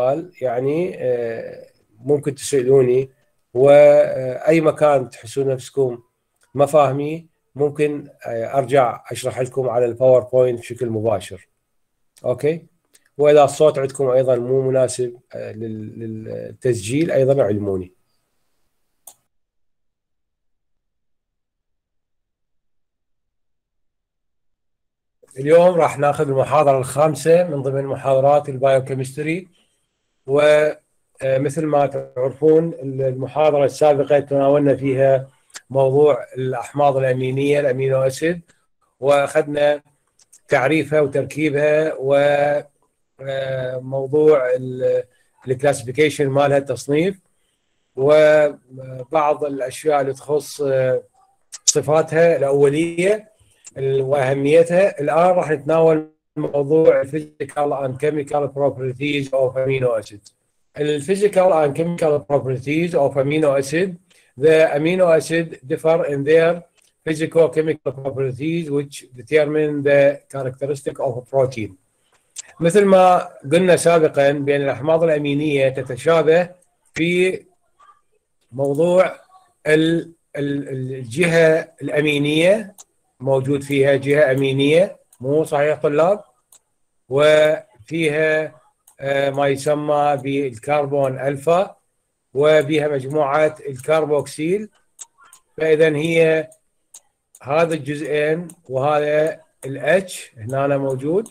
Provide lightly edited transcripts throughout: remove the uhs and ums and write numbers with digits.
سؤال يعني ممكن تسألوني، وأي مكان تحسون نفسكم ما فاهمي ممكن أرجع أشرح لكم على الباوربوينت بشكل مباشر. أوكي، وإذا الصوت عندكم أيضا مو مناسب للتسجيل أيضا علموني. اليوم راح ناخذ المحاضرة الخامسة من ضمن محاضرات البايوكيمستري، ومثل ما تعرفون المحاضرة السابقة تناولنا فيها موضوع الأحماض الأمينية الأمينو أسيد، وأخذنا تعريفها وتركيبها وموضوع الكلاسيفيكيشن مالها التصنيف، وبعض الأشياء اللي تخص صفاتها الأولية واهميتها. الان راح نتناول موضوع الفيزيكال اند كيميكال بروبرتيز اوف امينو اسيد. الفيزيكال اند كيميكال بروبرتيز اوف امينو اسيد. The amino acid differ in their physicochemical properties which determine the characteristic of a protein. مثل ما قلنا سابقا بأن الأحماض الأمينية تتشابه في موضوع الجهة الأمينية، موجود فيها جهة أمينية، مو صحيح طلاب؟ وفيها ما يسمى بالكربون ألفا، وبها مجموعة الكربوكسيل. فإذا هي هذا الجزئين وهذا الاتش هنا موجود.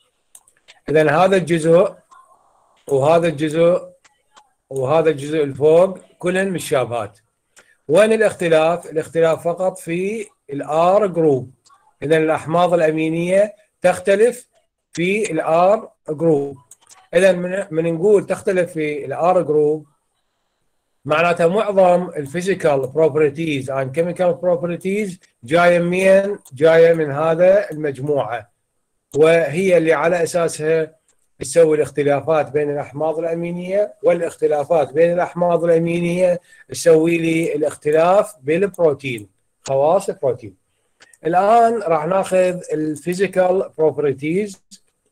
إذا هذا الجزء وهذا الجزء وهذا الجزء الفوق كلهم متشابهات. وين الاختلاف؟ الاختلاف فقط في الار جروب. اذا الاحماض الامينيه تختلف في الار جروب. اذا من نقول تختلف في الار جروب معناتها معظم الفيزيكال بروبرتيز اند كيميكال بروبرتيز جايه من هذا المجموعه، وهي اللي على اساسها تسوي الاختلافات بين الاحماض الامينيه، والاختلافات بين الاحماض الامينيه تسوي لي الاختلاف بالبروتين، خواص البروتين. الان راح ناخذ الفيزيكال بروبرتيز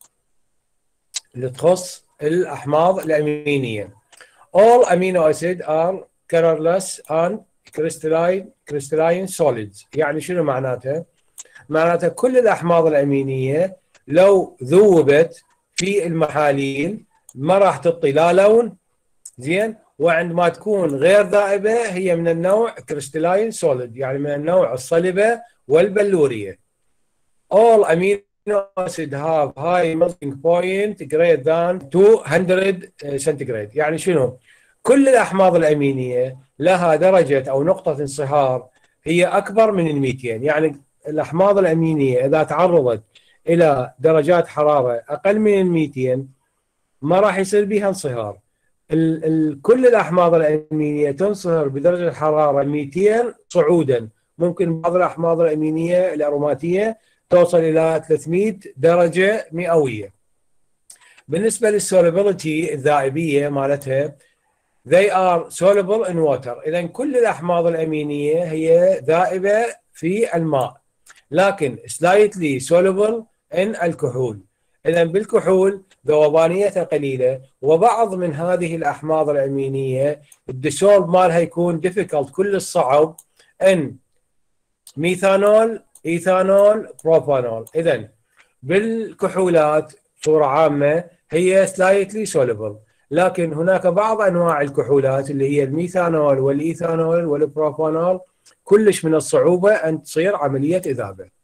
اللي تخص الاحماض الامينيه. All amino acids are colorless and crystalline solids. يعني شنو معناتها؟ معناتها كل الاحماض الامينيه لو ذوبت في المحاليل ما راح تعطي لا لون زين، وعندما تكون غير ذائبه هي من النوع كريستالاين سوليد، يعني من النوع الصلبه والبلوريه. All amino acids have high melting point greater than 200 سنتيغراد. يعني شنو؟ كل الاحماض الامينيه لها درجه او نقطه انصهار هي اكبر من 200. يعني الاحماض الامينيه اذا تعرضت الى درجات حراره اقل من 200 ما راح يصير بها انصهار. كل الاحماض الامينيه تنصهر بدرجه حراره 200 صعودا. ممكن بعض الاحماض الامينيه الاروماتيه توصل الى 300 درجه مئويه. بالنسبه للسوليبيليتي الذائبيه مالتها they are soluble in water. اذا كل الاحماض الامينيه هي ذائبه في الماء، لكن slightly soluble in الكحول. إذا بالكحول ذوبانيتها قليلة، وبعض من هذه الأحماض الأمينية الديسولف مالها يكون difficult، كل الصعب، إن ميثانول، إيثانول، بروبانول. إذا بالكحولات صورة عامة هي slightly soluble، لكن هناك بعض أنواع الكحولات اللي هي الميثانول والإيثانول والبروبانول كلش من الصعوبة أن تصير عملية إذابة.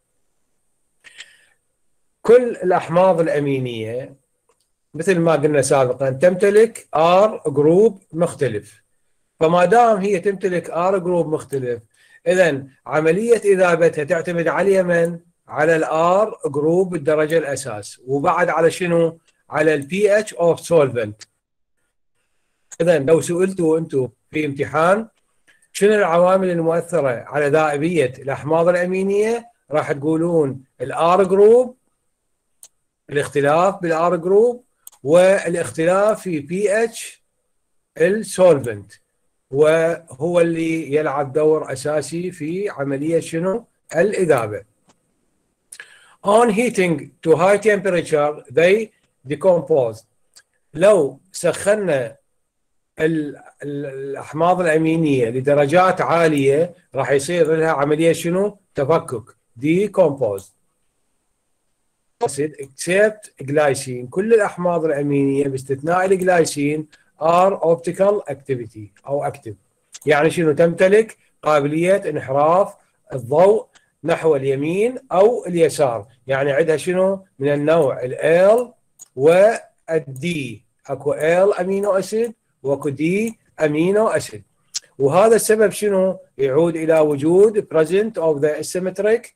كل الأحماض الأمينية مثل ما قلنا سابقا تمتلك R جروب مختلف، فما دام هي تمتلك R جروب مختلف إذن عملية إذابتها تعتمد على اليمن على الR جروب بالدرجة الأساس، وبعد على شنو؟ على pH of solvent. إذن لو سئلتوا أنتم في امتحان شنو العوامل المؤثرة على ذائبية الأحماض الأمينية، راح تقولون الR جروب، الاختلاف بالار جروب، والاختلاف في بي اتش السولفنت، وهو اللي يلعب دور اساسي في عمليه شنو؟ الاذابه. On heating to high temperature they decompose. لو سخنا الاحماض الامينيه لدرجات عاليه راح يصير لها عمليه شنو؟ تفكك، ديكومبوز اكسبت جلايسين. كل الاحماض الامينيه باستثناء الجلايسين ار اوبتيكال اكتيفيتي او اكتف. يعني شنو؟ تمتلك قابليه انحراف الضوء نحو اليمين او اليسار، يعني عندها شنو؟ من النوع ال والدي. اكو ال امينو اسيد واكو دي امينو اسيد، وهذا السبب شنو؟ يعود الى وجود present of the asymmetric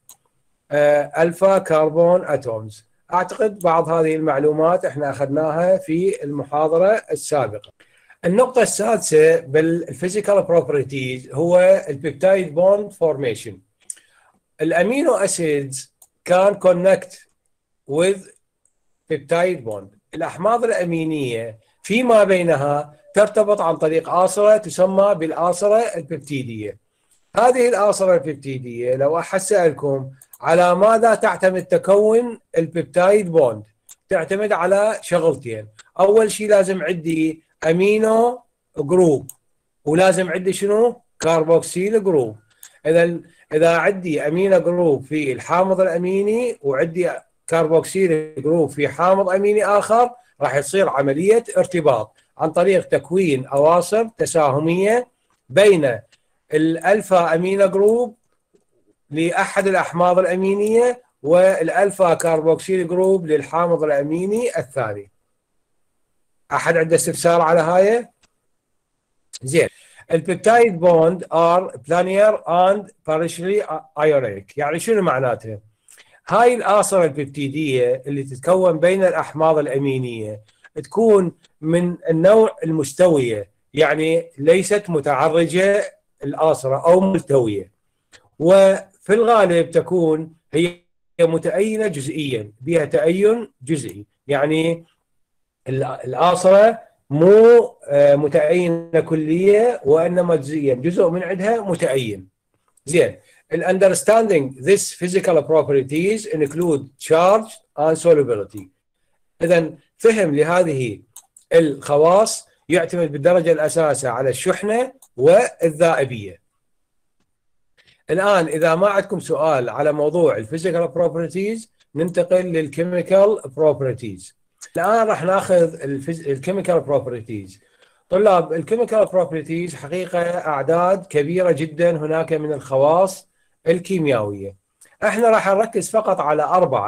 الفا كربون اتومز. اعتقد بعض هذه المعلومات احنا اخذناها في المحاضره السابقه. النقطه السادسه بالفيزيكال بروبرتيز هو البيبتايد بوند فورميشن. الامينو اسيدز كان كونكت with بيبتايد بوند. الاحماض الامينيه فيما بينها ترتبط عن طريق آصرة تسمى بالآصرة البيبتيديه. هذه الآصرة البيبتيديه لو أسألكم على ماذا تعتمد تكون البيبتايد بوند؟ تعتمد على شغلتين. اول شيء لازم عندي امينو جروب، ولازم عندي شنو؟ كاربوكسيل جروب. اذا عندي امينو جروب في الحامض الاميني وعندي كاربوكسيل جروب في حامض اميني اخر، راح تصير عمليه ارتباط عن طريق تكوين اواصر تساهميه بين الالفا امينو جروب لاحد الاحماض الامينيه والالفا كاربوكسيل جروب للحامض الاميني الثاني. احد عنده استفسار على هاي؟ زين. البيبتايد بوند ار بلانير اند بارشلي ايوريك. يعني شنو معناتها؟ هاي الاصره البيبتيديه اللي تتكون بين الاحماض الامينيه تكون من النوع المستويه، يعني ليست متعرجه الاصره او ملتويه، وفي الغالب تكون هي متأينة جزئيا، بها تأين جزئي، يعني الآصرة مو متأينة كلية وإنما جزئيا، جزء من عندها متأين. زين. understanding this physical properties include charge and solubility. إذا فهم لهذه الخواص يعتمد بالدرجة الأساسية على الشحنة والذائبية. الآن إذا ما عندكم سؤال على موضوع الفيزيكال بروبرتيز ننتقل للكيميكال بروبرتيز. الآن راح ناخذ الكيميكال بروبرتيز. طلاب، الكيميكال بروبرتيز حقيقة أعداد كبيرة جدا هناك من الخواص الكيميائية. احنا راح نركز فقط على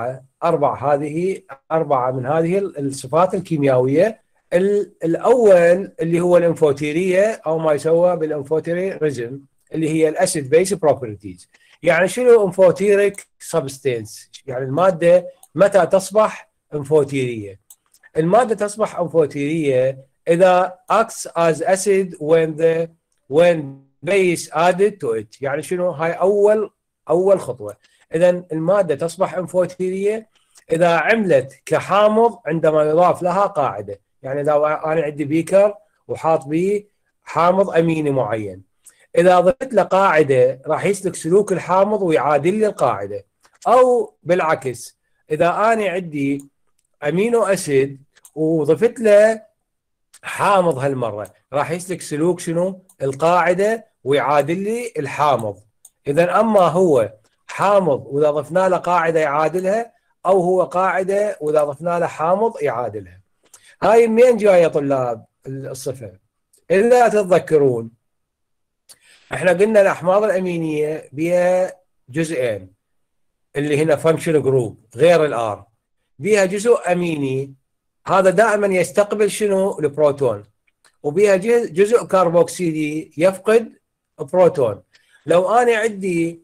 أربعة من هذه الصفات الكيميائية. الأول اللي هو الانفوتيرية أو ما يسمى بالانفوتيريزم، اللي هي الاسيد بيس بروبرتيز. يعني شنو انفوتيريك سبستانس؟ يعني الماده متى تصبح انفوتيريه؟ الماده تصبح انفوتيريه اذا acts as acid when base added to it. يعني شنو؟ هاي اول خطوه. اذا الماده تصبح انفوتيريه اذا عملت كحامض عندما يضاف لها قاعده. يعني اذا انا عندي بيكر وحاط به حامض اميني معين، إذا ضفت له قاعدة راح يسلك سلوك الحامض ويعادل لي القاعدة. أو بالعكس، إذا أنا عندي أمينو أسيد وضفت له حامض هالمرة راح يسلك سلوك شنو؟ القاعدة ويعادل لي الحامض. إذا أما هو حامض وإذا ضفنا له قاعدة يعادلها، أو هو قاعدة وإذا ضفنا له حامض يعادلها. هاي منين جاية طلاب الصفة؟ إذا تتذكرون احنا قلنا الاحماض الامينيه بها جزئين اللي هنا فانكشن جروب غير الار، بها جزء اميني هذا دائما يستقبل شنو؟ البروتون، وبها جزء كربوكسيلي يفقد بروتون. لو انا عندي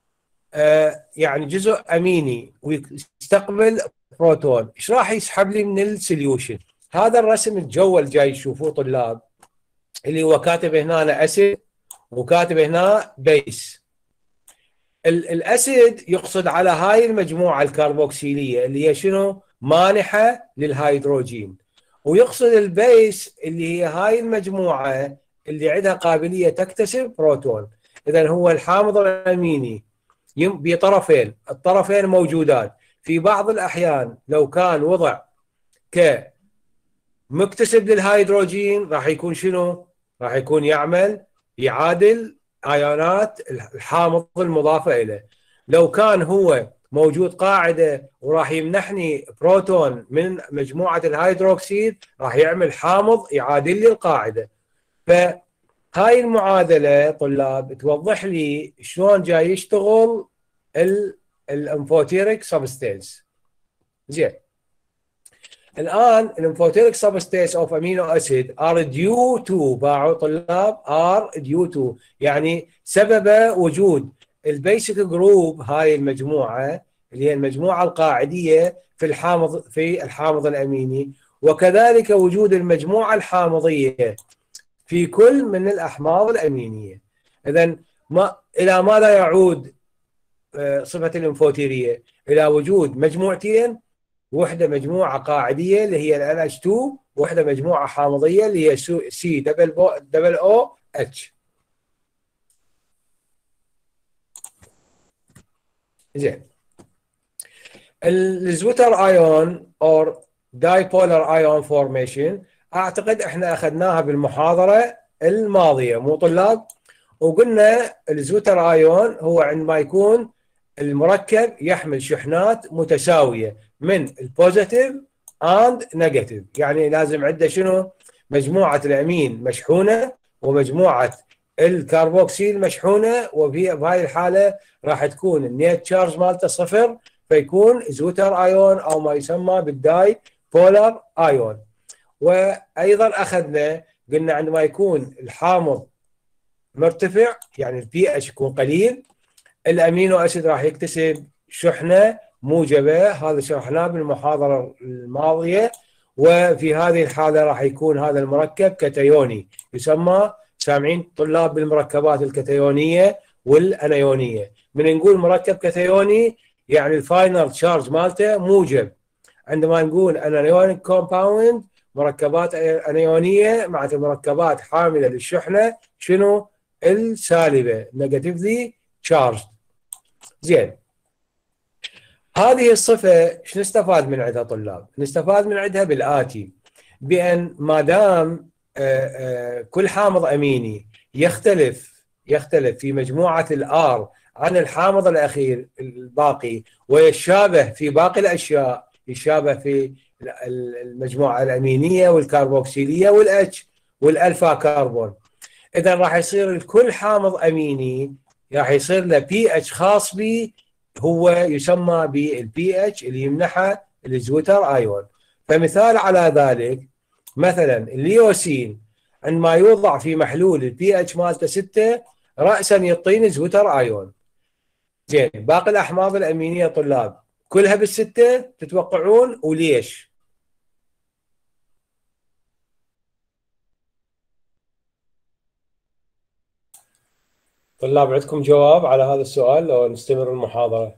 يعني جزء اميني ويستقبل بروتون، ايش راح يسحب لي من السوليوشن؟ هذا الرسم الجوال جاي تشوفوه طلاب، اللي هو كاتب هنا اسيد وكاتب هنا بيس. الاسيد يقصد على هاي المجموعه الكربوكسيليه اللي هي شنو؟ مانحه للهيدروجين، ويقصد البيس اللي هي هاي المجموعه اللي عندها قابليه تكتسب بروتون. اذا هو الحامض الاميني بطرفين، الطرفين موجودات. في بعض الاحيان لو كان وضع ك مكتسب للهيدروجين راح يكون شنو؟ راح يكون يعادل ايونات الحامض المضافه اليه. لو كان هو موجود قاعده وراح يمنحني بروتون من مجموعه الهيدروكسيد، راح يعمل حامض يعادل لي القاعده. فهاي المعادله طلاب توضح لي شلون جاي يشتغل الانفوتيريك سبستانس. زين، الان الانفوتيريك سبستانس اوف امينو اسيد ار ديو تو، باعوا طلاب، ار ديو تو يعني سبب وجود البيسك جروب، هاي المجموعه اللي هي المجموعه القاعديه في الحامض الاميني، وكذلك وجود المجموعه الحامضيه في كل من الاحماض الامينيه. اذا الى ماذا يعود صفه الانفوتيريه؟ الى وجود مجموعتين، وحده مجموعه قاعديه اللي هي ال NH2، وحده مجموعه حامضيه اللي هي COOH. زين، الزوتر ايون اور دايبولر ايون فورميشن اعتقد احنا اخذناها بالمحاضره الماضيه، مو طلاب؟ وقلنا الزوتر ايون هو عندما يكون المركب يحمل شحنات متساويه من البوزيتيف اند نيجاتيف، يعني لازم عنده شنو؟ مجموعه الامين مشحونه ومجموعه الكربوكسيل مشحونه، وفي هاي الحاله راح تكون النيت تشارج مالته صفر، فيكون زوتر ايون او ما يسمى بالداي بولار ايون. وايضا اخذنا قلنا عندما يكون الحامض مرتفع يعني البي اتش يكون قليل، الامينو اسيد راح يكتسب شحنه موجبه، هذا شرحناه بالمحاضره الماضيه. وفي هذه الحاله راح يكون هذا المركب كتيوني، يسمى، سامعين طلاب بالمركبات الكتيونيه والانيونيه؟ من نقول مركب كتيوني يعني الفاينل تشارج مالته موجب. عندما نقول انيونيك كومباوند، مركبات انيونيه مع مركبات حامله للشحنه شنو؟ السالبه، نيجاتيفلي تشارج. زين، هذه الصفه شو نستفاد من عندها طلاب؟ نستفاد من عندها بالاتي، بان ما دام كل حامض اميني يختلف في مجموعه الار عن الحامض الاخير الباقي، ويتشابه في باقي الاشياء، يشابه في المجموعه الامينيه والكربوكسيليه والاتش والالفا كربون، اذا راح يصير كل حامض اميني راح يصير له بي اتش خاص به، هو يسمى بالبي اتش اللي يمنحه الزوتر ايون. فمثال على ذلك مثلا الليوسين عندما يوضع في محلول البي اتش مالته 6 راسا يعطيني زوتر ايون. زين، باقي الاحماض الامينيه طلاب كلها بالسته تتوقعون وليش؟ طلاب عندكم جواب على هذا السؤال لو نستمر المحاضره؟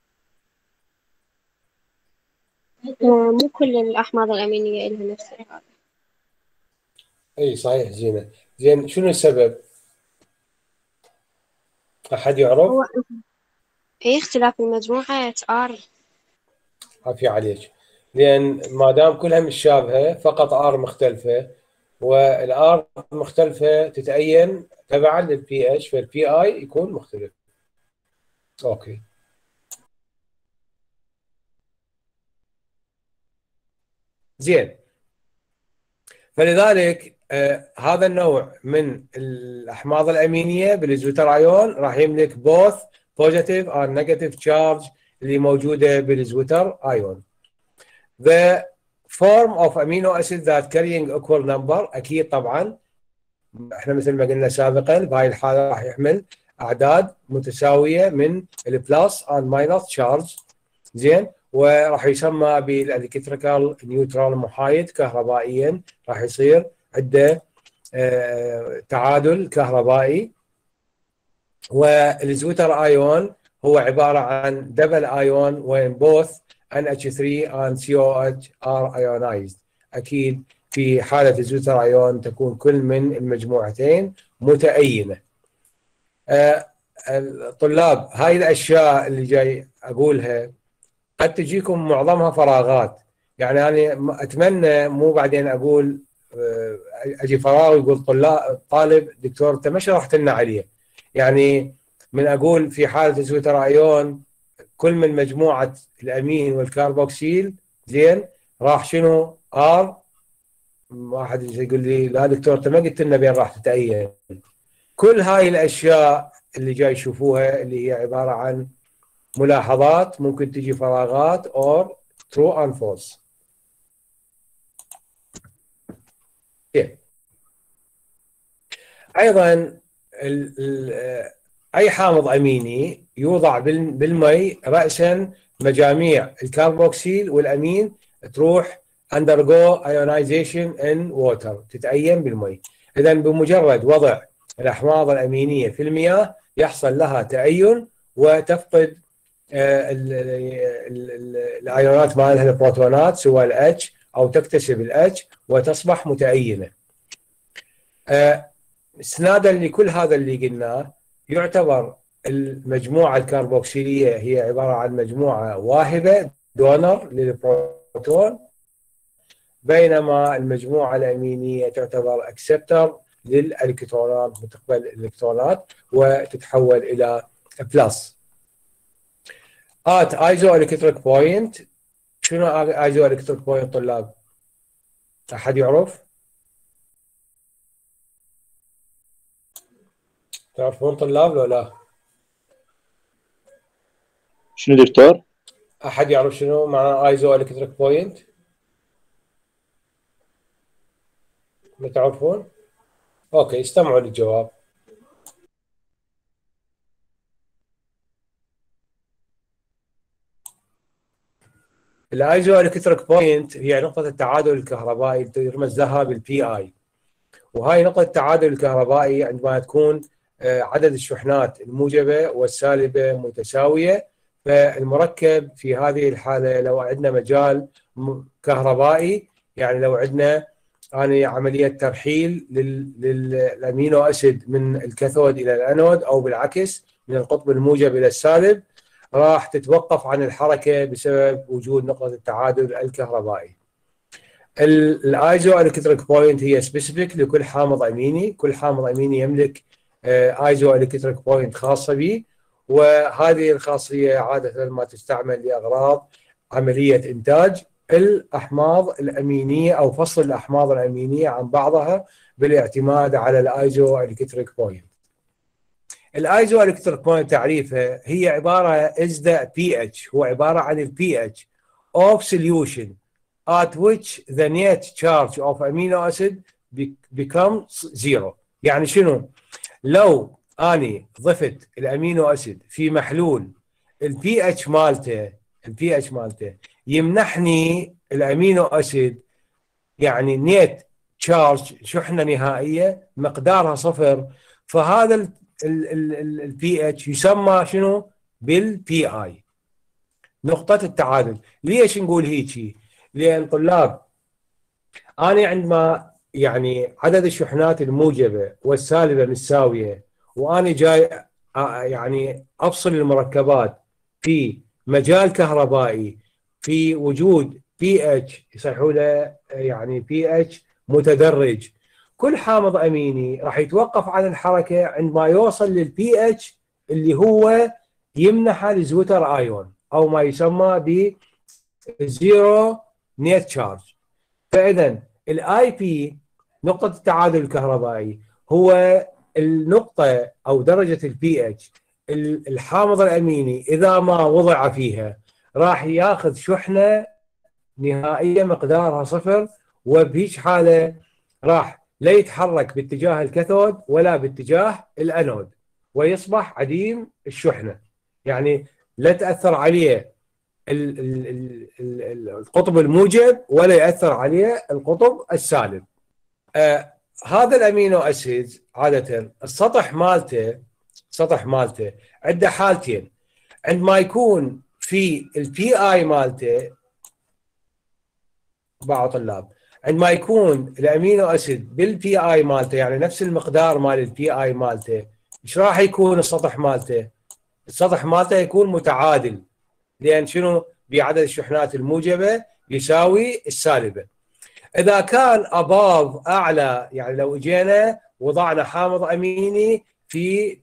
مو كل الأحماض الأمينية إلها نفس هذا. اي صحيح زينه. زين، شنو السبب؟ احد يعرف؟ هو في اختلاف المجموعة R. عافية عليك. لان ما دام كلها متشابهه فقط ار مختلفه، والار مختلفه تتأين تبعا للبي اتش، فالبي اي يكون مختلف. اوكي. زين، فلذلك هذا النوع من الاحماض الامينيه بالزوتر ايون راح يملك both positive or negative charge اللي موجوده بالزوتر ايون. The form of amino acid that carrying equal number، اكيد طبعا احنا مثل ما قلنا سابقا بهاي الحاله راح يحمل اعداد متساويه من البلس اند ماينس تشارج. زين، وراح يسمى بالالكتريكال نيوترال، محايد كهربائيا، راح يصير عنده تعادل كهربائي. والزوتر ايون هو عباره عن دبل ايون وين both NH3 and COH are ionized. اكيد في حاله الزوتر ايون تكون كل من المجموعتين متأينه. الطلاب هاي الاشياء اللي جاي اقولها قد تجيكم معظمها فراغات، يعني انا اتمنى مو بعدين اقول اجي فراغ يقول طالب دكتور انت ما شرحت لنا عليه. يعني من اقول في حاله الزوتر ايون كل من مجموعه الامين والكاربوكسيل زين راح شنو ار. واحد يقول لي لا دكتور انت ما قلت لنا بين راح تتأين. كل هاي الاشياء اللي جاي يشوفوها اللي هي عباره عن ملاحظات ممكن تجي فراغات or true and false. ايضا اي حامض اميني يوضع بالمي راسا مجاميع الكاربوكسيل والامين تروح undergo ionization in water تتأين بالمي. اذا بمجرد وضع الاحماض الامينيه في المياه يحصل لها تأين وتفقد الايونات مالها البروتونات سواء الاتش او تكتسب الاتش وتصبح متأينه. استنادا لكل هذا اللي قلناه يعتبر المجموعه الكربوكسيليه هي عباره عن مجموعه واهبه دونر للبروتون، بينما المجموعه الامينيه تعتبر اكسبتر للالكترونات وتقبل الالكترونات وتتحول الى بلس. ايزو الكتريك بوينت. شنو ايزو الكتريك بوينت طلاب؟ احد يعرف؟ تعرفون طلاب لو لا؟ شنو دكتور؟ احد يعرف شنو معنى ايزو الكتريك بوينت؟ ما تعرفون؟ اوكي استمعوا للجواب. الايزو الكتريك بوينت هي نقطة التعادل الكهربائي يرمز لها بالبي اي، وهي نقطة التعادل الكهربائي عندما تكون عدد الشحنات الموجبة والسالبة متساوية. فالمركب في هذه الحالة لو عندنا مجال كهربائي، يعني لو عندنا عملية ترحيل للأمينو أسيد من الكاثود إلى الأنود أو بالعكس من القطب الموجب إلى السالب، راح تتوقف عن الحركة بسبب وجود نقطة التعادل الكهربائي. الايزو الكتريك بوينت هي سبيسيفيك لكل حامض اميني، كل حامض اميني يملك ايزو الكتريك بوينت خاصه به، وهذه الخاصيه عاده ما تستعمل لاغراض عمليه انتاج الاحماض الامينيه او فصل الاحماض الامينيه عن بعضها بالاعتماد على الايزو الكتريك بوينت. الايزو الكتريك بوينت تعريفه هي عباره از ذا بي اتش، هو عباره عن البي اتش of solution at which the net charge of amino acid becomes zero. يعني شنو؟ لو اني ضفت الامينو اسيد في محلول البي اتش مالته يمنحني الامينو اسيد يعني نيت تشارج شحنه نهائيه مقدارها صفر، فهذا البي اتش يسمى شنو؟ بالبي اي، نقطه التعادل. ليش نقول هيك؟ لان طلاب انا عندما يعني عدد الشحنات الموجبه والسالبه متساويه وانا جاي يعني افصل المركبات في مجال كهربائي في وجود بي اتش يصيحوا له يعني بي اتش متدرج، كل حامض اميني راح يتوقف عن الحركه عندما يوصل للبي اتش اللي هو يمنحه الزوتر ايون او ما يسمى ب زيرو نيت تشارج. فاذا الاي بي نقطه التعادل الكهربائي هو النقطه او درجه البي اتش الحامض الاميني اذا ما وضع فيها راح ياخذ شحنه نهائيه مقدارها صفر، وبهيج حاله راح لا يتحرك باتجاه الكاثود ولا باتجاه الانود ويصبح عديم الشحنه، يعني لا تاثر عليه القطب الموجب ولا ياثر عليه القطب السالب. هذا الامينو اسيد عاده السطح مالته عنده حالتين. عندما يكون في البي اي مالته بعض طلاب، عندما يكون الامينو اسيد بالبي اي مالته يعني نفس المقدار مال البي اي مالته، ايش راح يكون السطح مالته؟ السطح مالته يكون متعادل، لان شنو؟ بعدد الشحنات الموجبه يساوي السالبة. إذا كان above أعلى، يعني لو اجينا وضعنا حامض أميني في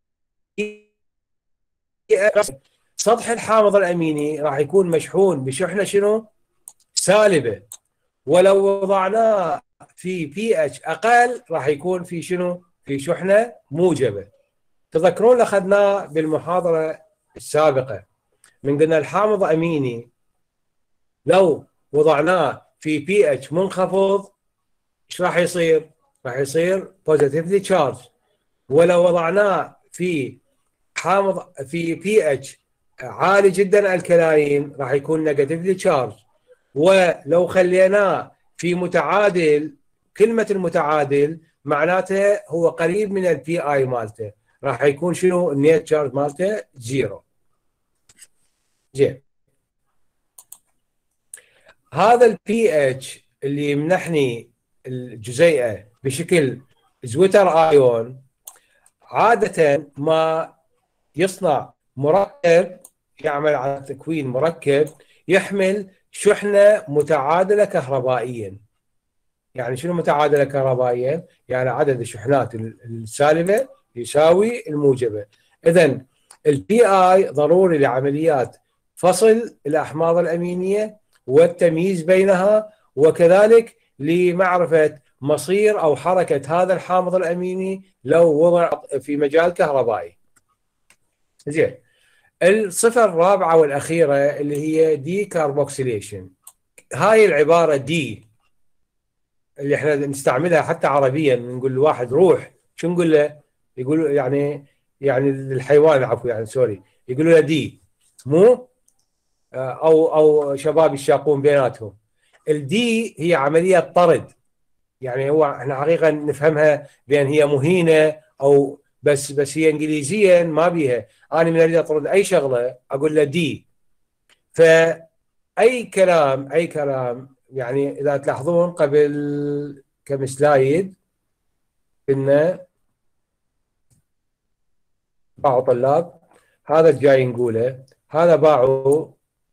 سطح الحامض الأميني راح يكون مشحون بشحنة شنو؟ سالبة. ولو وضعناه في pH أقل راح يكون في شنو؟ في شحنة موجبة. تذكرون اللي أخذناه بالمحاضرة السابقة من قلنا الحامض أميني لو وضعناه في pH منخفض ايش راح يصير؟ راح يصير positively charged. ولو وضعناه في حامض في pH عالي جدا الكلاين راح يكون negatively charged. ولو خليناه في متعادل، كلمة المتعادل معناته هو قريب من البي اي مالته، راح يكون شنو النيت تشارج مالته؟ زيرو. زين، هذا البي اتش اللي يمنحني الجزيئة بشكل زويتر ايون عادة ما يصنع مركب، يعمل على تكوين مركب يحمل شحنة متعادلة كهربائيا. يعني شنو متعادلة كهربائيا؟ يعني عدد الشحنات السالبة يساوي الموجبة. إذن البي اي ضروري لعمليات فصل الأحماض الأمينية والتمييز بينها، وكذلك لمعرفة مصير أو حركة هذا الحامض الأميني لو وضع في مجال كهربائي. زين، الصفة الرابعة والأخيرة اللي هي دي كاربوكسيليشن. هاي العبارة دي اللي احنا نستعملها حتى عربيا، نقول لواحد روح، شو نقول له؟ يقول يعني الحيوان، عفوا يعني سوري، يقولوا له دي، مو او شباب يشاقون بيناتهم. الدي هي عملية طرد، يعني هو احنا حقيقة نفهمها بان هي مهينة او بس هي انجليزيا ما بيها. انا من اريد اطرد اي شغلة اقول له دي. فاي كلام يعني اذا تلاحظون قبل كم سلايد كنا باعوا طلاب، هذا جاي نقوله، هذا باعوا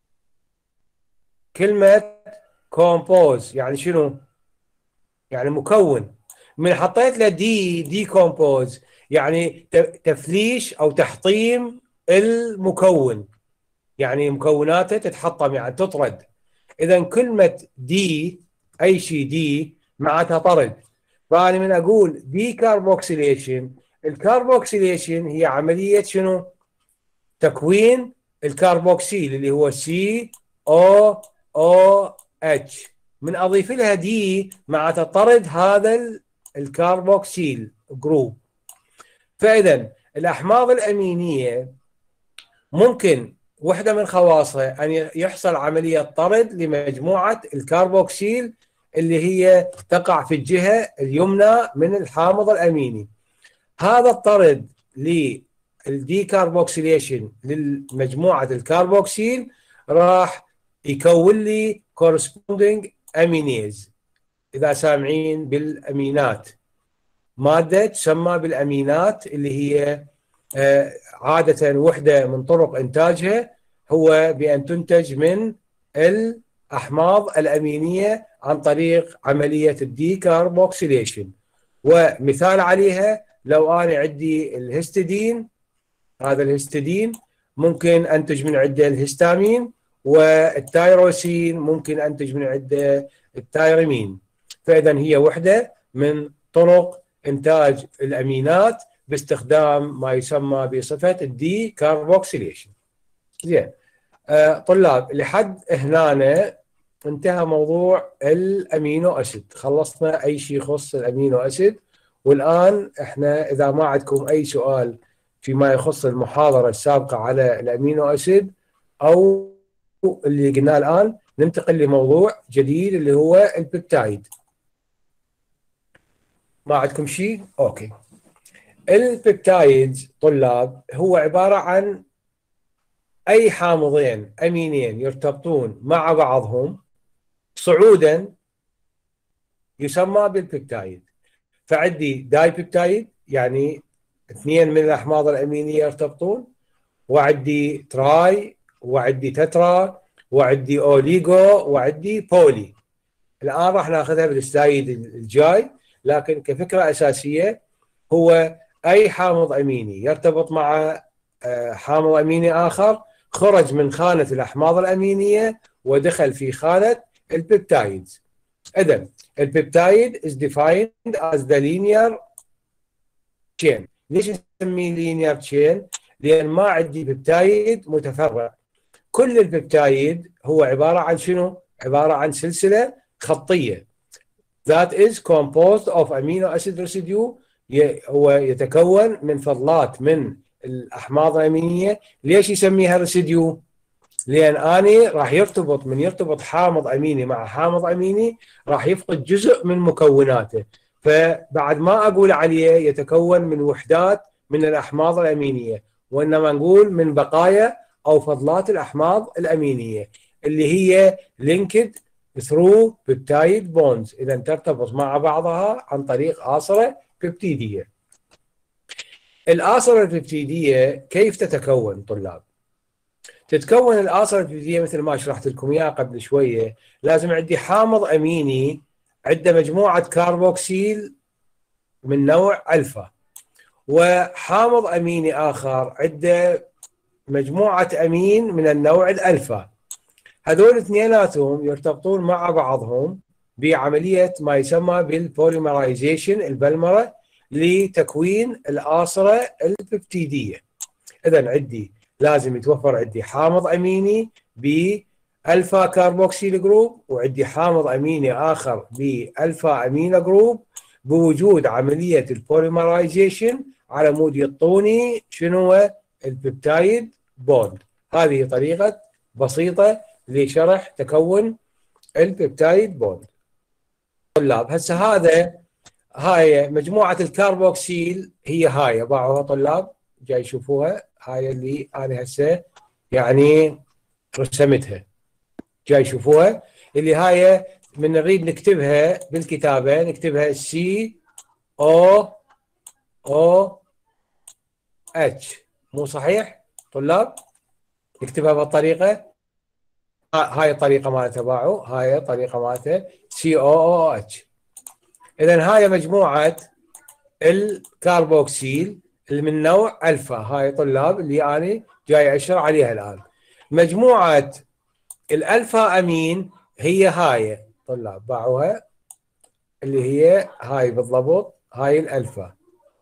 كلمة كومبوز. يعني شنو؟ يعني مكون. من حطيت له دي كومبوز يعني تفليش او تحطيم المكون، يعني مكوناته تتحطم يعني تطرد. اذا كلمة دي اي شيء دي معناتها طرد. فأنا من أقول دي كاربوكسيليشن، الكاربوكسيليشن هي عملية شنو؟ تكوين الكاربوكسيل اللي هو COOH. من أضيف لها دي معناتها طرد هذا الكاربوكسيل جروب. فإذا الأحماض الأمينية ممكن واحدة من خواصها أن يحصل عملية طرد لمجموعة الكاربوكسيل اللي هي تقع في الجهة اليمنى من الحامض الأميني. هذا الطرد للديكاربوكسيليشن لمجموعة الكاربوكسيل راح يكون لي corresponding أمينيز. إذا سامعين بالأمينات، مادة تسمى بالأمينات اللي هي عادة وحدة من طرق إنتاجها هو بأن تنتج من الأحماض الأمينية عن طريق عملية الديكاربوكسيليشن. ومثال عليها لو أنا عندي الهستidine، هذا الهستidine ممكن أنتج من عنده الهستامين، والتايروسين ممكن أنتج من عنده التايرمين. فإذا هي وحدة من طرق إنتاج الأمينات باستخدام ما يسمى بصفة الديكاربوكسيليشن. زين، طلاب لحد هنا انتهى موضوع الامينو اسيد، خلصنا اي شيء يخص الامينو اسيد. والان احنا اذا ما عندكم اي سؤال فيما يخص المحاضرة السابقة على الامينو اسيد او اللي قلناه الان، ننتقل لموضوع جديد اللي هو البيبتايد. ما عندكم شيء؟ اوكي. البيبتايد طلاب هو عبارة عن أي حامضين أمينين يرتبطون مع بعضهم صعودا يسمى بالبيبتايد. فعندي داي بيبتايد يعني اثنين من الأحماض الأمينية يرتبطون، وعندي تراي، وعندي تترا، وعندي اوليجو وعندي بولي. الان راح ناخذها بالسلايد الجاي، لكن كفكره اساسيه هو اي حامض اميني يرتبط مع حامض اميني اخر خرج من خانه الاحماض الامينيه ودخل في خانه البيبتايدز. اذا البيبتايد is defined as the linear chain. ليش نسميه linear chain؟ لان ما عندي بيبتايد متفرع. كل البيبتايد هو عباره عن شنو؟ عباره عن سلسله خطيه that is composed of amino acid residue. هو يتكون من فضلات من الاحماض الامينيه. ليش يسميها ريسيديو؟ لان اني راح يرتبط حامض اميني مع حامض اميني راح يفقد جزء من مكوناته، فبعد ما اقول عليه يتكون من وحدات من الاحماض الامينيه، وانما نقول من بقايا او فضلات الاحماض الامينيه اللي هي linked through peptide bonds. اذا ترتبط مع بعضها عن طريق آصرة بيبتيديه. الآصرة البيبتيديه كيف تتكون طلاب؟ تتكون الآصرة البيبتيديه مثل ما شرحت لكم اياها قبل شويه. لازم عندي حامض اميني عنده مجموعه كاربوكسيل من نوع الفا، وحامض اميني اخر عنده مجموعه امين من النوع الالفا. هذول اثنيناتهم يرتبطون مع بعضهم بعمليه ما يسمى بالبوليمرايزيشن، البلمره، لتكوين الآصرة البيبتيديه. اذا عندي لازم يتوفر عندي حامض اميني بالفا كاربوكسيل جروب، وعندي حامض اميني اخر بالفا امينو جروب، بوجود عمليه البوليمرايزيشن على مود يعطوني شنو هو البيبتايد بوند. هذه طريقه بسيطه لشرح تكون البيبتايد بوند. طلاب هسه هاي مجموعه الكاربوكسيل، هي هاي باعوها طلاب جاي يشوفوها، هاي اللي انا هسه يعني رسمتها جاي يشوفوها، اللي هاي من نريد نكتبها بالكتابه نكتبها سي او او اتش. مو صحيح طلاب؟ نكتبها بالطريقه هاي الطريقه مالتها باعوا، هاي الطريقه مالتها سي او او اتش. اذا هاي مجموعه الكاربوكسيل اللي من نوع الفا، هاي طلاب اللي انا جاي اشر عليها الان. مجموعه الالفا امين هي هاي طلاب باعوها، اللي هي هاي بالضبط، هاي الالفا.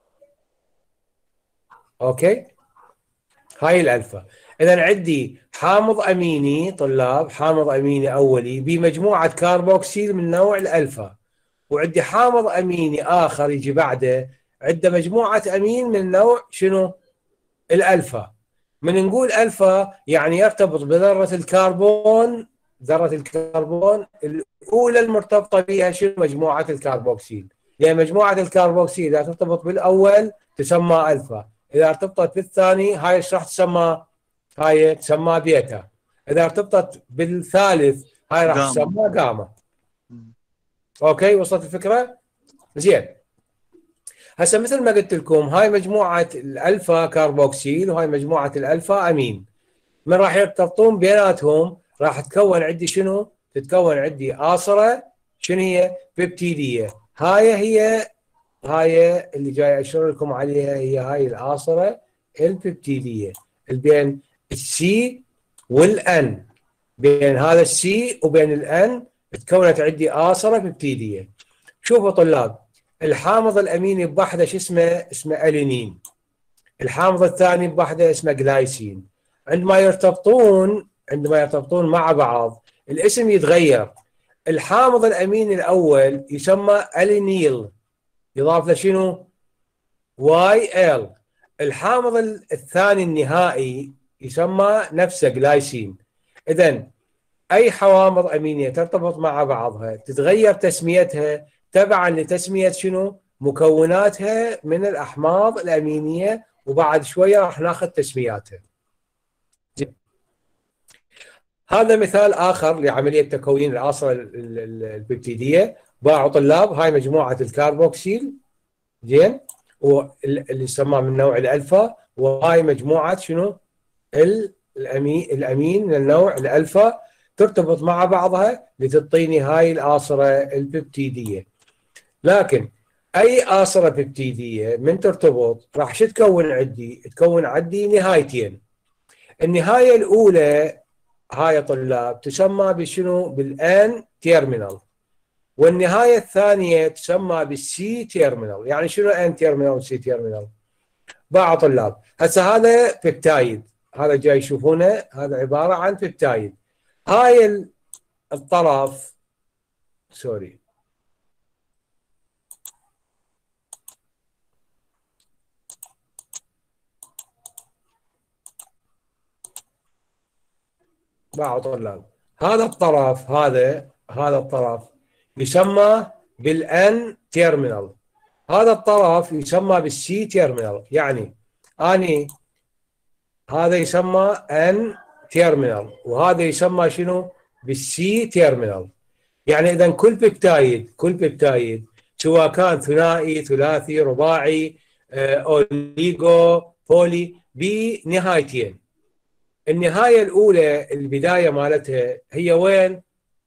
اوكي، هاي الالفا. اذا عندي حامض اميني طلاب، حامض اميني اولي بمجموعه كاربوكسيل من نوع الالفا، وعندي حامض اميني اخر يجي بعده عنده مجموعه امين من نوع شنو؟ الالفا. من نقول الفا يعني يرتبط بذره الكربون، ذره الكربون الاولى المرتبطه بها شنو؟ مجموعه الكربوكسيل. يعني مجموعه الكربوكسيل اذا ترتبط بالاول تسمى الفا، اذا ارتبطت بالثاني هاي ايش راح تسمى؟ هاي تسمى بيتا. اذا ارتبطت بالثالث هاي راح تسمى جاما. اوكي، وصلت الفكره؟ زين. هسه مثل ما قلت لكم هاي مجموعه الالفا كاربوكسيل وهاي مجموعه الالفا امين، من راح يرتبطون بيناتهم راح تكون عندي شنو؟ تتكون عندي آصرة شنو هي؟ بيبتيديه. هاي اللي جاي اشير لكم عليها، هي هاي الآصرة البيبتيديه بين السي والان. بين هذا السي وبين الان تكونت عندي آصرة بيبتيديه. شوفوا طلاب، الحامض الاميني بوحده شو اسمه؟ اسمه الينين. الحامض الثاني بوحده اسمه جلايسين. عندما يرتبطون مع بعض الاسم يتغير. الحامض الاميني الاول يسمى الينيل، يضاف له شنو؟ واي ال. الحامض الثاني النهائي يسمى نفسه جلايسين. اذا اي حوامض امينيه ترتبط مع بعضها تتغير تسميتها تبعا لتسميه شنو؟ مكوناتها من الاحماض الامينيه، وبعد شويه راح ناخذ تسمياتها. هذا مثال اخر لعمليه تكوين الآصرة البيبتيديه. باعوا طلاب هاي مجموعه الكاربوكسيل، زين، واللي يسمى من نوع الالفا، وهاي مجموعه شنو؟ الامين من النوع الالفا. ترتبط مع بعضها لتعطيني هاي الآصرة البيبتيدية. لكن أي آصرة بيبتيدية من ترتبط راح شو تكون عندي؟ تكون عندي نهايتين. النهاية الأولى هاي طلاب تسمى بشنو؟ بالآن تيرمينال، والنهاية الثانية تسمى بالسي تيرمينال. يعني شنو آن تيرمينال وسي تيرمينال؟ باع طلاب. هسه هذا بيبتايد، هذا جاي يشوفونه، هذا عبارة عن بيبتايد. هاي الطرف سوري باع طلاب، هذا الطرف هذا الطرف يسمى بالان تيرمينال، هذا الطرف يسمى بالسي تيرمينال. يعني اني هذا يسمى ان تيرمينال وهذا يسمى شنو؟ بالسي تيرمينال. يعني اذا كل بيبتايد سواء كان ثنائي ثلاثي رباعي اوليغو بولي بنهايتين. النهايه الاولى البدايه مالتها هي وين؟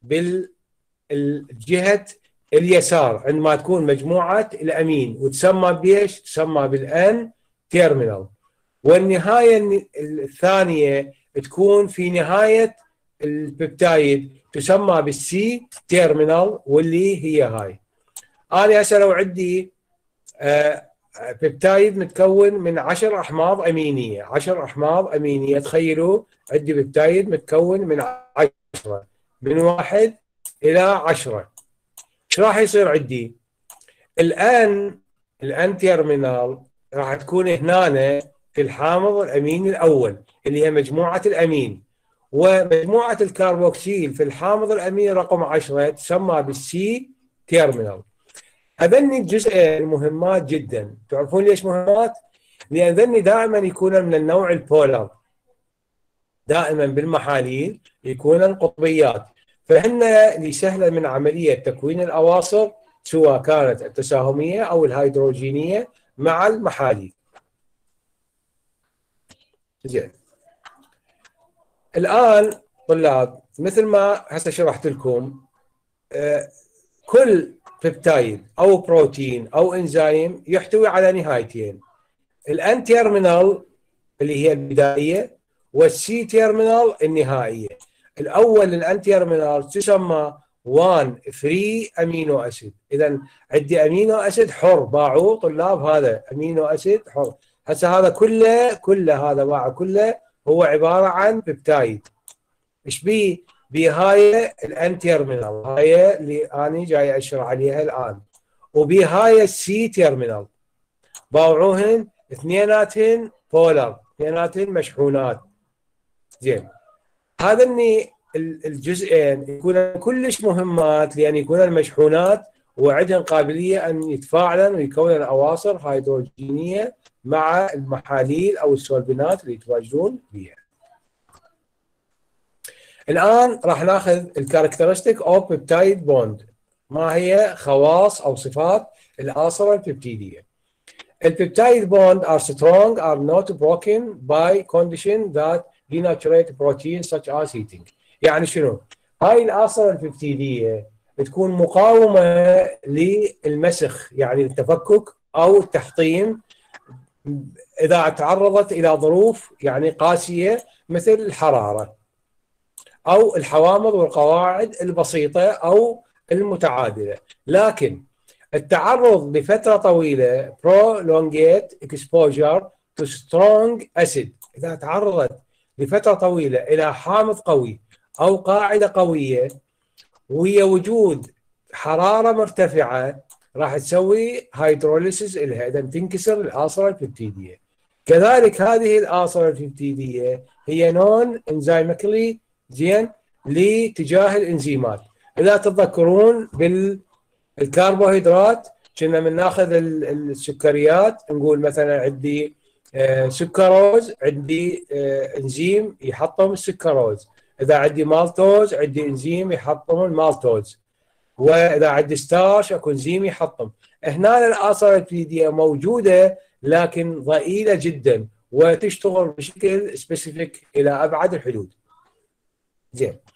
بالجهه اليسار عندما تكون مجموعه الامين وتسمى بايش؟ تسمى بالان تيرمينال. والنهايه الثانيه تكون في نهايه البيبتايد تسمى بالسي تيرمينال، واللي هي هاي. انا هسه لو عندي بيبتايد متكون من 10 احماض امينيه، 10 احماض امينيه، تخيلوا عندي بيبتايد متكون من 10، من 1 الى 10. ايش راح يصير عندي؟ الان تيرمينال راح تكون هنا في الحامض الاميني الاول اللي هي مجموعه الامين، ومجموعه الكربوكسيل في الحامض الاميني رقم 10 تسمى بالسي تيرمينال. هذني الجزئين مهمات جدا. تعرفون ليش مهمات؟ لان هذني دائما يكون من النوع البولار، دائما بالمحاليل يكون قطبيات، فهن اللي سهله من عمليه تكوين الاواصر سواء كانت التساهميه او الهيدروجينيه مع المحاليل. زين. الان طلاب مثل ما هسه شرحت لكم كل بيبتايد او بروتين او انزيم يحتوي على نهايتين، الان تيرمينال اللي هي البدائيه والسي تيرمينال النهائيه. الاول الان تيرمينال تسمى 1 فري امينو اسيد. اذا عندي امينو اسيد حر، باعوا طلاب هذا امينو اسيد حر. هسه هذا كله هذا باعه كله هو عباره عن بيبتايد. ايش بيه؟ بهاي الان تيرمينال، هاي اللي انا جاي اشرح عليها الان، وبهاي السي تيرمينال باوعوهن اثنيناتهن بولر، اثنيناتهن مشحونات. زين. هذا الجزئين يكون كلش مهمات لان يكون المشحونات وعندهم قابليه ان يتفاعلن ويكونن اواصر هيدروجينيه مع المحاليل او السولفينات اللي يتواجدون بها. الان راح ناخذ الكاركترستيك اوف بيبتايد بوند. ما هي خواص او صفات الاصره البيبتيديه؟ البيبتايد بوند are strong, are not broken by condition that denaturate proteins such as heating. يعني شنو؟ هاي الاصره البيبتيديه تكون مقاومه للمسخ، يعني التفكك او التحطيم اذا تعرضت الى ظروف يعني قاسيه مثل الحراره او الحوامض والقواعد البسيطه او المتعادله. لكن التعرض لفتره طويله prolonged exposure to strong acid، اذا تعرضت لفتره طويله الى حامض قوي او قاعده قويه وهي وجود حراره مرتفعه راح تسوي هيدروليسيس لها، اذا تنكسر الاصره البيبتيديه. كذلك هذه الاصره البيبتيديه هي نون انزيميكلي زين لتجاه الانزيمات. اذا تتذكرون بالكربوهيدرات كنا من ناخذ السكريات نقول مثلا عندي سكروز، عندي انزيم يحطم السكروز، اذا عندي مالتوز عندي انزيم يحطم المالتوز، واذا عندي ستارش اكو انزيم يحطم. هنا الاصره البيبتيديه موجوده لكن ضئيله جدا وتشتغل بشكل سبيسيفيك الى ابعد الحدود. زين.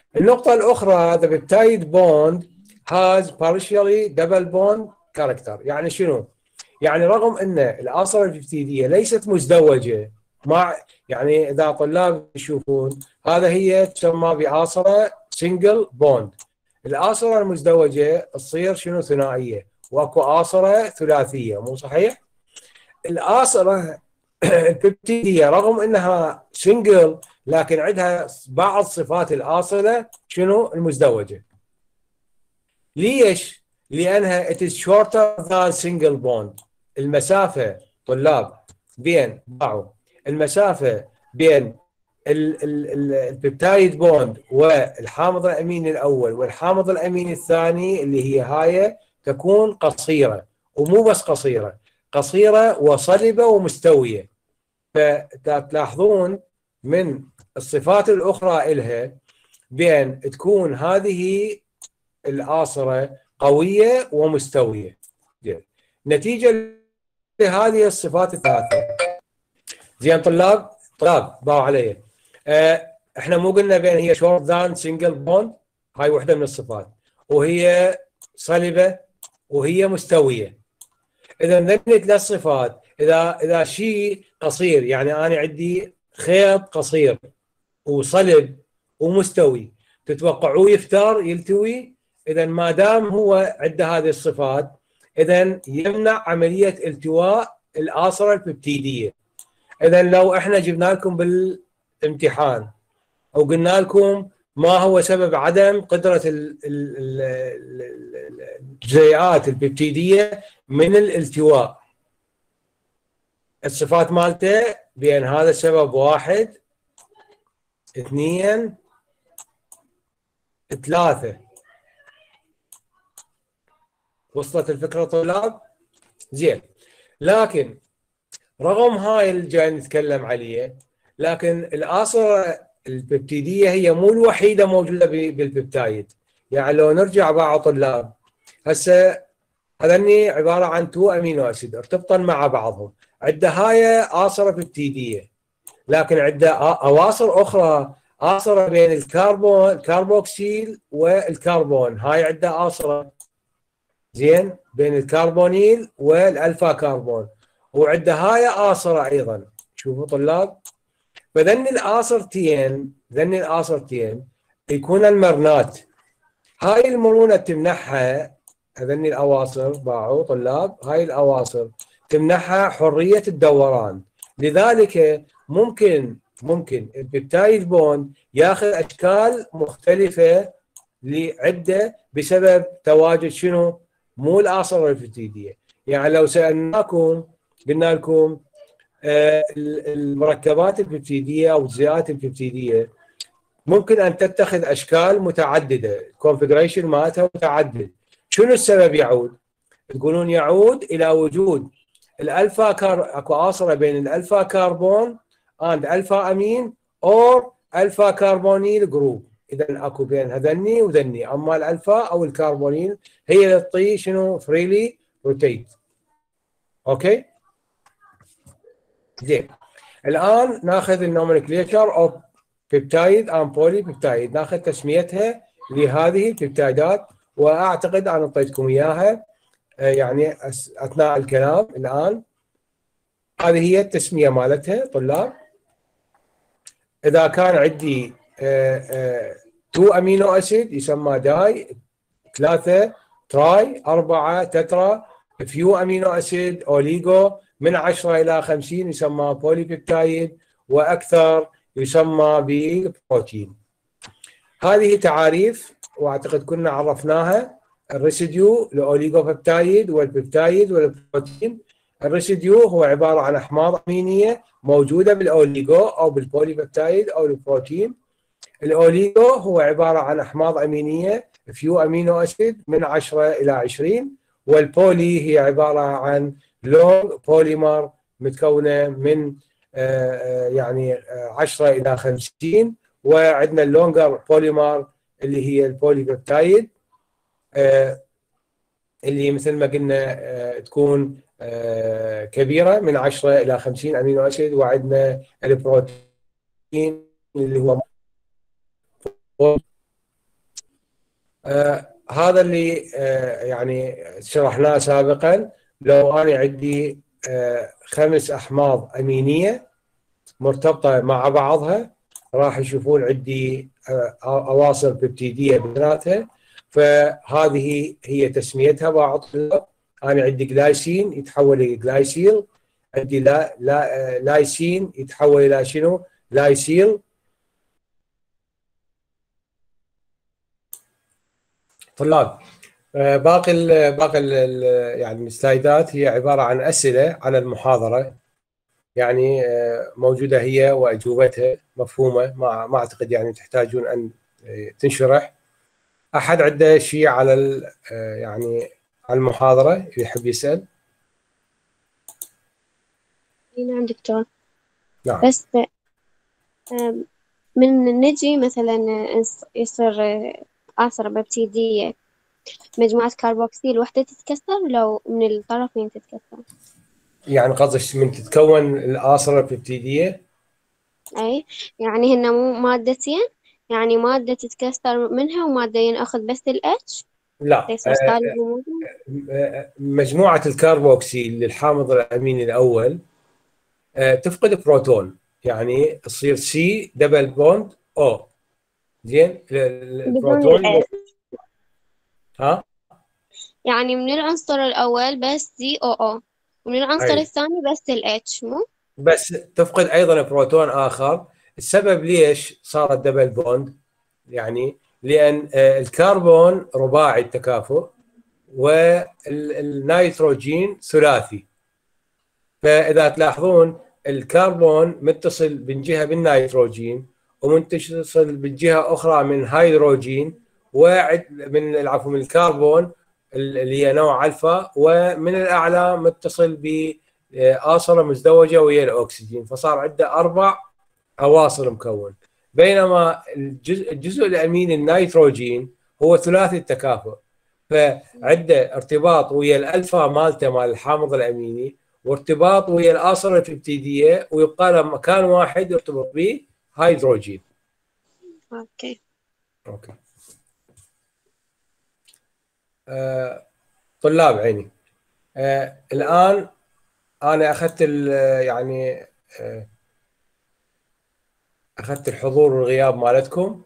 النقطة الأخرى the peptide bond has partially double bond character. يعني شنو؟ يعني رغم أن الآصرة الببتيدية ليست مزدوجة مع يعني إذا طلاب يشوفون هذا هي تسمى بعاصرة single bond. الآصرة المزدوجة تصير شنو؟ ثنائية، واكو آصرة ثلاثية، مو صحيح؟ الآصرة الببتيدية رغم أنها single لكن عندها بعض صفات الآصلة شنو؟ المزدوجة. ليش؟ لأنها it is shorter than single bond. المسافة طلاب بين المسافة بين البيبتايد بوند والحامض الأميني الأول والحامض الأميني الثاني اللي هي هاي تكون قصيرة، ومو بس قصيرة، قصيرة وصلبة ومستوية. فتلاحظون من الصفات الأخرى إلها بأن تكون هذه الآصرة قوية ومستوية. نتيجة لهذه الصفات الثلاثة. زين طلاب باو علي. احنا مو قلنا بأن هي short than single bond؟ هاي وحدة من الصفات، وهي صلبة وهي مستوية. إذا ذني ثلاث صفات. إذا شيء قصير، يعني أنا عندي خيط قصير وصلب ومستوي، تتوقعوه يلتوي؟ إذا ما دام هو عنده هذه الصفات إذا يمنع عملية التواء الآصرة الببتيدية. إذا لو إحنا جبنا لكم بالامتحان أو قلنا لكم ما هو سبب عدم قدرة الجزيئات الببتيدية من الالتواء، الصفات مالته بأن هذا السبب 1 2 3. وصلت الفكرة طلاب؟ زين. لكن رغم هاي اللي جاي نتكلم عليه، لكن الآصرة الببتيدية هي مو الوحيدة موجودة بالببتايد. يعني لو نرجع بعض طلاب، هسه هذني عبارة عن 2 أمينو أسيد ارتبطن مع بعضهم، عندها هاي آصرة ببتيدية، لكن عندها أواصر أخرى، آصرة بين الكربوكسيل والكربون، هاي عندها آصرة زين بين الكربونيل والألفا كربون، وعندها هاي آصرة أيضا. شوفوا طلاب، فذني الآصرتين يكون المرنات، هاي المرونة تمنحها هذني الأواصر باعوا طلاب، هاي الأواصر تمنحها حرية الدوران. لذلك ممكن البيبتايد بوند ياخذ أشكال مختلفة لعدة بسبب تواجد شنو؟ مو الآصرة الببتيدية. يعني لو سألناكم قلنا لكم المركبات الببتيدية أو الجزيئات الببتيدية ممكن أن تتخذ أشكال متعددة، الكونفجريشن مالتها متعدد. شنو السبب يعود؟ تقولون يعود إلى وجود الألفا أكو آصرة بين الألفا كربون and ألفا أمين or ألفا كربونيل جروب. إذا أكو بين هذني وذني، أما الألفا أو الكربونيل هي اللي تعطي شنو؟ فريلي روتيت. أوكي؟ زين. الآن ناخذ النومنكليتشر أوف بيبتايد أند بولي بيبتايد، ناخذ تسميتها لهذه البيبتايدات، وأعتقد أنا أعطيتكم إياها يعني أثناء الكلام. الآن هذه هي التسمية مالتها طلاب. إذا كان عندي 2 أمينو أسيد يسمى داي، 3 تراي، 4 تترا، فيو أمينو أسيد أوليغو، من 10 إلى 50 يسمى بولي بيبتايد، وأكثر يسمى ببروتين. هذه تعاريف واعتقد كنا عرفناها. الريسيديو الاوليغو بيبتايد والبيبتايد والبروتين. الريسيديو هو عباره عن احماض امينيه موجوده بالاوليغو او بالبولي بيبتايد او البروتين. الاوليغو هو عباره عن احماض امينيه فيو امينو اسيد من 10 الى 20، والبولي هي عباره عن لونج بوليمر متكونه من يعني 10 الى 50، وعندنا اللونجر بوليمر اللي هي البولي بيبتايد اللي مثل ما قلنا تكون كبيره من 10 الى 50 امينو اسيد، وعندنا البروتين اللي هو هذا اللي يعني شرحناه سابقا. لو أنا عندي 5 أحماض أمينية مرتبطة مع بعضها، راح يشوفون عندي أواصر ببتيدية بيناتها. فهذه هي تسميتها. بعض أنا عندي جلايسين يتحول إلى جلايسيل، عندي لايسين يتحول إلى شنو؟ لايسيل. طلاب، باقي يعني السلايدات هي عبارة عن أسئلة على المحاضرة، يعني موجودة هي وأجوبتها مفهومة. ما أعتقد يعني تحتاجون أن تنشرح. أحد عنده شيء على يعني على المحاضرة يحب يسأل؟ نعم دكتور. نعم. بس من نجي مثلا يصير آثار ببتيدية، مجموعة كاربوكسيل وحدة تتكسر لو من الطرفين تتكسر. يعني قصدك من تتكون الآثار الببتيدية؟ أي يعني هن مو مادتين، يعني مادة تتكسر منها ومادة أخذ بس الاتش لا، يصير سالب وموجب. مجموعة الكاربوكسيل للحامض الأميني الأول تفقد بروتون، يعني تصير سي دبل بوند او. زين، بدون البروتون الاتش، ها، يعني من العنصر الأول بس دي او او، ومن العنصر اي، الثاني بس الاتش مو. بس تفقد ايضا بروتون اخر. السبب ليش صارت دبل بوند؟ يعني لان الكربون رباعي التكافؤ والنيتروجين ثلاثي. فاذا تلاحظون الكربون متصل من جهه بالنيتروجين، ومتصل بالجهه اخرى من هيدروجين، ومن العفو من الكربون اللي هي نوع الفا، ومن الاعلى متصل بآصرة مزدوجه ويا الاكسجين. فصار عنده 4 اواصر مكون. بينما الجزء الاميني النيتروجين هو ثلاثي التكافؤ، فعنده ارتباط ويا الالفا مالته مال الحامض الاميني، وارتباط ويا الآصرة الببتيدية، ويبقى له مكان واحد يرتبط به هيدروجين. اوكي. اوكي. طلاب عيني، الآن أنا أخذت يعني أخذت الحضور والغياب مالتكم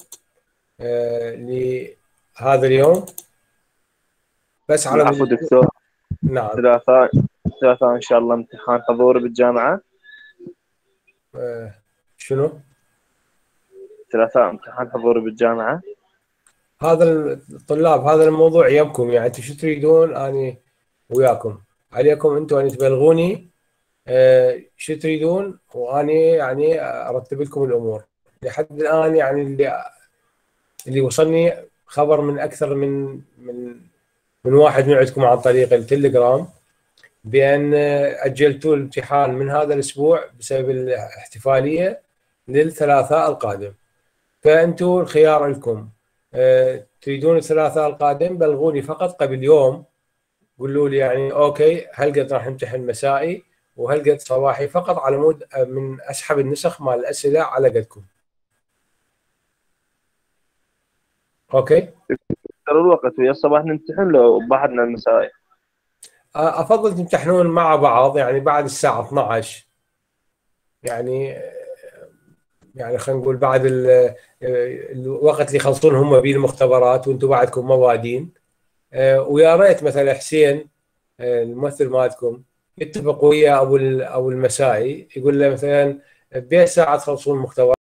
لهذا اليوم. بس على العفو دكتور. نعم. ثلاثاء إن شاء الله امتحان حضوري بالجامعة. شنو؟ ثلاثاء امتحان حضوري بالجامعة. هذا الطلاب، هذا الموضوع يمكم، يعني انتم شو تريدون؟ اني وياكم، عليكم انتم ان تبلغوني شو تريدون، واني يعني ارتب لكم الامور. لحد الان يعني اللي وصلني خبر من اكثر من واحد من عندكم عن طريق التليجرام بان اجلتوا الامتحان من هذا الاسبوع بسبب الاحتفاليه للثلاثاء القادم. فانتم الخيار لكم، تريدون الثلاثاء القادم بلغوني فقط قبل يوم، قولوا لي يعني اوكي هل قد راح نمتحن مسائي وهل قد صباحي، فقط على مود من اسحب النسخ مال الاسئله على قدكم. اوكي. ترى الوقت ويا الصباح نمتحن لو بعدنا المسائي. افضل تمتحنون مع بعض، يعني بعد الساعه 12، يعني خلينا نقول بعد الوقت اللي يخلصون هم به المختبرات وانتم بعدكم موادين. ويا ريت مثلا حسين الممثل مالتكم يتفق ويا ابو المسائي، يقول له مثلا بساعه تخلصون المختبرات